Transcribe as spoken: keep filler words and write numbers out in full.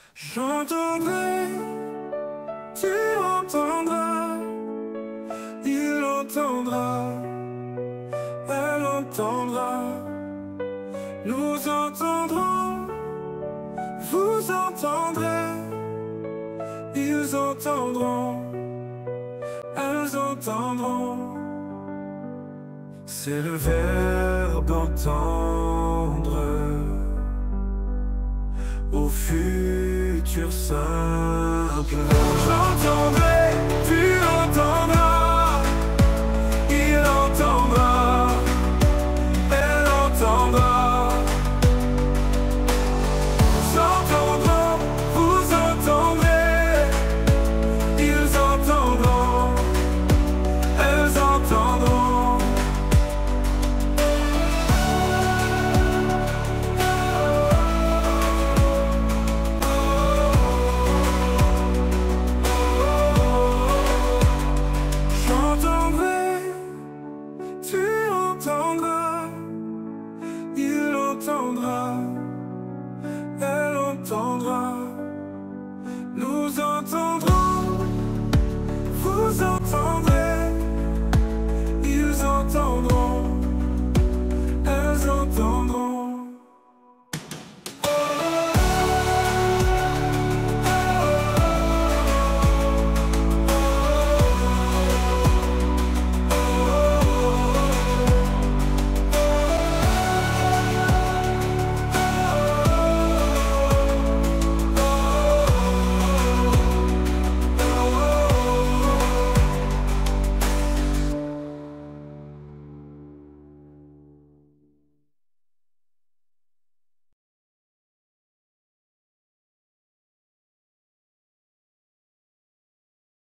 J'entendrai, tu entendras, il entendra, elle entendra. Nous entendrons, vous entendrez, ils entendront, elles entendront. C'est le verbe entendre au futur simple. J'entendrai, tu entendras, il entendra, elle entendra. Nous entendrons, vous entendrez, ils entendront, elles entendront. Il entendra, elle entendra.